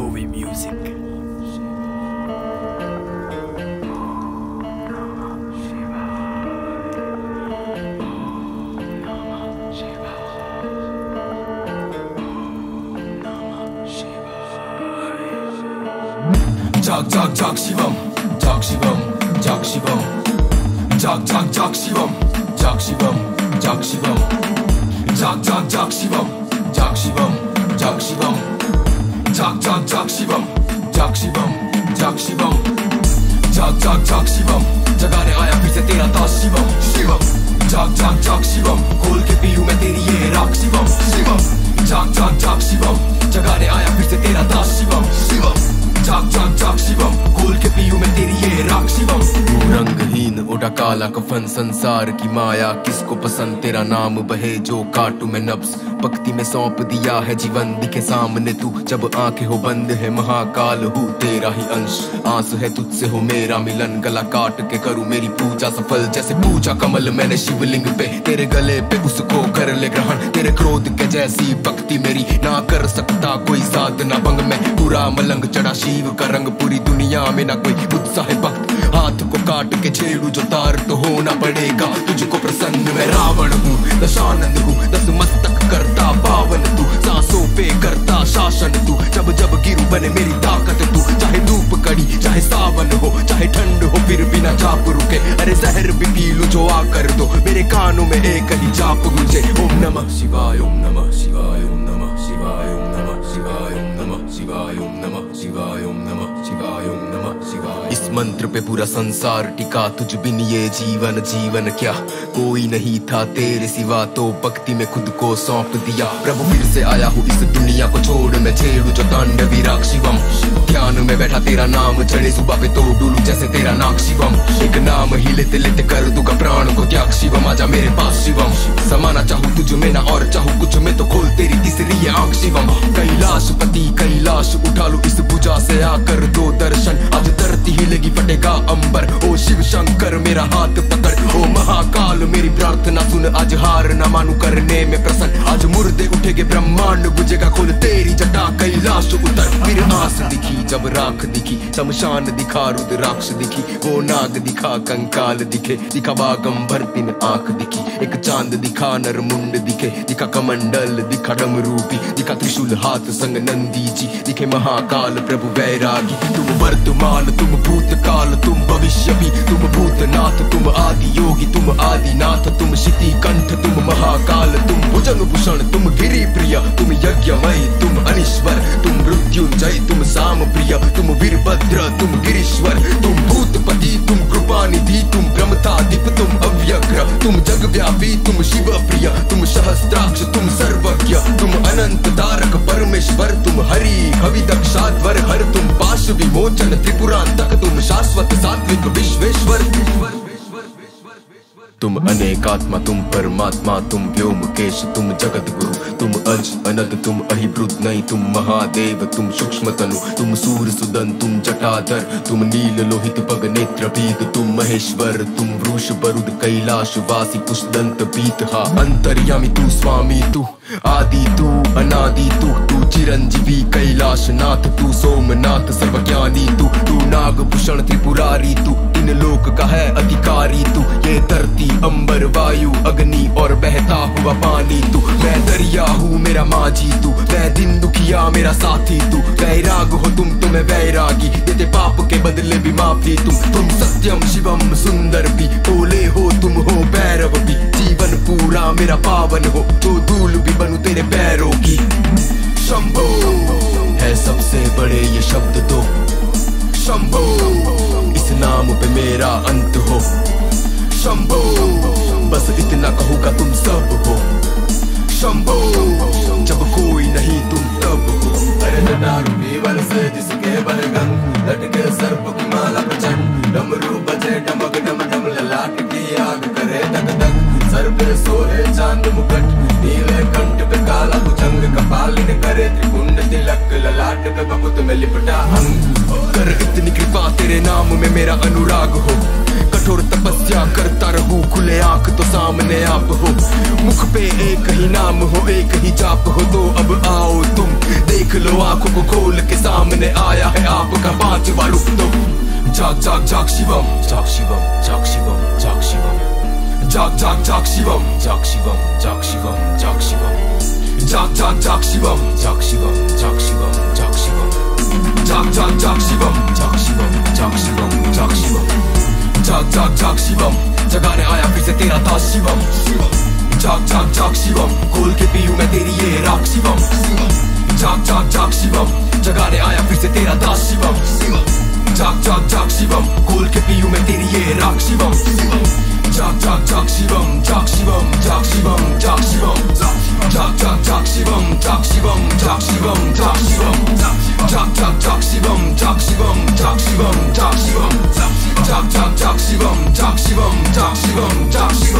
Hovi Music. Jog jog jog Shivam, jog Shivam, jog Shivam, jog jog jog Shivam, jog Shivam, jog Shivam, jog jog jog Shivam, jog Shivam, jog Shivam, jog jog jog Shivam, jog Shivam, jog Shivam, jog jog jog Shivam, जगाने आया फिर से तेरा दास शिवम शिवम, जाग जाग जाग शिवम, खोल के पीऊं मैं तेरी ये राख शिवम शिवम, जाग जाग जाग शिवम, जगाने आया फिर से तेरा दास शिवम शिवम, जाग जाग जाग शिवम, खोल के पीऊं मैं तेरी ये राख शिवम। रंगहीन उड़ा काला कफन, संसार की माया किसको पसंद, तेरा नाम बहे जो काटू मैं नब्ज, भक्ति में सौंप दिया है जीवन, दिखे सामने तू जब आंखें हो बंद है, महाकाल हूँ तेरा ही अंश, आंस है तुझसे हो मेरा मिलन, गला काट के करूँ मेरी पूजा सफल, जैसे पूजा कमल मैंने शिवलिंग पे, तेरे गले पे उसको कर ले ग्रहण, तेरे क्रोध के जैसी भक्ति मेरी ना कर सकता कोई साधना भंग में, पूरा मलंग चढ़ा शिव का रंग, पूरी दुनिया में ना कोई मुझसा है भक्त, हाथ को काट के छेड़ू जो तार तो होना पड़ेगा तुझको प्रसन्न, मैं रावण हूँ दशानंद हूँ, दस मस्तक करता पावन तू, सांसों पे करता शासन तू, जब जब गिरू बने मेरी ताकत तू, चाहे धूप कड़ी चाहे सावन हो चाहे ठंड हो फिर बिना चाप रुके, अरे जहर भी पी लूं जो आ कर दो, मेरे कानों में एक ही जाप गूंजे, ओम नमः शिवाय ओम नमः शिवाय ओम नमः शिवाय ओम नमः शिवाय ओम नमः शिवाय ओम नमः शिवाय ओम नमः शिवाय ओम नमः शिवाय। इस मंत्र पे पूरा संसार टिका, तुझ बिन ये जीवन जीवन क्या, कोई नहीं था तेरे सिवा, तो भक्ति में खुद को सौंप दिया, प्रभु फिर से आया हूँ इस दुनिया को छोड़, मैं छेड़ू जो तांडवी राग शिवम, ध्यान में बैठा तेरा नाम चढ़े सुबह पे तो डूलू जैसे तेरा नाक शिवम, एक नाम ही लेते लेते कर दूंगा प्राण को त्याग शिवम, आजा मेरे पास शिवम, समाना चाहूँ तुझ में ना और चाहूँ कुछ में तो खोल तेरी तीसरी आंख शिवम, कैलाश पति कैलाश उठा लू इस भुजा से आकर दो दर्शन, आज धरती हिलेगी फटेगा अंबर, ओ शिव शंकर मेरा हाथ पकड़, ओ महाकाल मेरी प्रार्थना सुन, आज हार न मानू करने में प्रसन्न, आज मुर्दे उठेगे ब्रह्मांड बुझेगा, खोल तेरी जटा कैलाश उतर, फिर आस दिखी जब राख दिखी, शमशान दिखा रुद्राक्ष दिखी, वो नाग दिखा कंकाल दिखे, दिखा बागंबर तीन आंख दिखी, एक चांद दिखा नरमुंड दिखे, दिखा कमंडल दिखा डमरूपी, दिखा त्रिशूल हाथ संग नंदी जी, दिखे महाकाल प्रभु वैरागी, तुम वर्तमान तुम भूतकाल तुम भविष्य भी, तुम भूतनाथ तुम आदि योगी तुम आदिनाथ, तुम शिति कंठ तुम महाकाल, तुम भुजंग भूषण तुम गिरि प्रिय, तुम यज्ञमय तुम अनीश्वर, तुम मृत्युंजय तुम साम प्रिय, तुम वीरभद्र तुम गिरीश्वर, तुम भूतपति तुम कृपानिधि, तुम ब्रह्मतादिप तुम अव्यग्र, तुम जगव्यापी तुम शिव प्रिय, तुम सहस्त्राक्ष तुम सर्वज्ञ, तुम अनंत तारक परमेश्वर, तुम हरि कवि दक्षाध्वर हर, तुम पाश विमोचन त्रिपुरांतक, तुम शाश्वत सात्विक विश्वेश्वर, तुम अनेकात्मा तुम परमात्मा, तुम व्योमकेश तुम जगत गुरु, तुम अज अनद तुम अहिब्रुत नहीं, तुम महादेव तुम सूक्ष्म तनु, तुम सूर सुदन तुम जटाधर, तुम नील लोहित पग नेत्र पीत, तुम महेश्वर तुम वृष बरुद कैलाश वासी पुष्दंत पीत, हा अंतर्यामी तू स्वामी तू आदि तू अनादि तू चिरंजीवी कैलाश नाथ, तू सोमनाथ सर्वज्ञानी तू नागभूषण त्रिपुरारी, तू इन लोक का है अधिकारी, तू ये धरती अंबर वायु अग्नि और बहता हुआ पानी, तू मैं दरिया हूँ मेरा माझी, तू मैं दिन दुखिया मेरा साथी, तू वैराग हो तुम तुम्हें वैरागी, देते पाप के बदले भी माफी, तुम सत्यम शिवम सुंदर भी, भोले हो तुम हो भैरव भी, जीवन पूरा मेरा पावन हो तो धूल भी बनूं तेरे पैरों की, शंभो है सबसे बड़े ये शब्द तो, शंभो इस नाम पे मेरा अंत हो, शंभो बस इतना कहूँगा तुम सब हो, शंभो जब कोई नहीं तुम तब हो, अरे जटारू पीवल से जिसके बलगम, लटके सर्प की माला प्रचंड, डमरू बजे डमक डम डम, ललाट की आग करे दग दग, सर पे सोहे चांद मुकुट, नीले कंठ पे काला भुजंग, कपालिन करे त्रिपुंड तिलक, ललाट पे बबूत में लिपटा अंग, कर इतनी कृपा तेरे नाम में मेरा अनुराग हो, कठोर तपस्या करता रहूं, खुले आंख तो सामने आप हो, मुख पे एक ही नाम हो, एक ही जाप हो, तो अब आओ तुम देख लो आंखों को खोल के, सामने आया है आपका पांचवा रूप। तो जाग जाग जाग शिवम, जाग शिवम, जाग शिवम, जाग शिवम, जाग जाग जाग शिवम, जाग शिवम, जाग शिवम, जाग शिवम, जाग जाग जाग शिवम, जाग शिवम, जाग शिवम, जाग शिवम, जाग जाग जाग शिवम, जाग शिवम, जाग शिवम, जाग शिवम, जाग जाग जाग शिवम, जगाने आया फिर से तेरा दास शिवम, जाग जाग जाग शिवम, खोल के पीऊं मैं तेरी ये राख शिवम, जाग जाग जाग शिवम, जगाने आया फिर से तेरा दास शिवम, जाग जाग जाग शिवम, खोल के पीऊं मैं तेरी ये राख शिवम, जाग जाग जाग शिवम, जाग शिवम, जाग शिवम, जाग शिवम, जाग जाग जाग शिवम, जाग शिवम, जाग शिवम, जाग शिवम, जाग जाग जाग शिवम, जाग शिवम, जाग शिवम, जाग शिवम, जाग जाग जाग शिवम, जाग शिवम, जाग शिवम, जाग शिवम।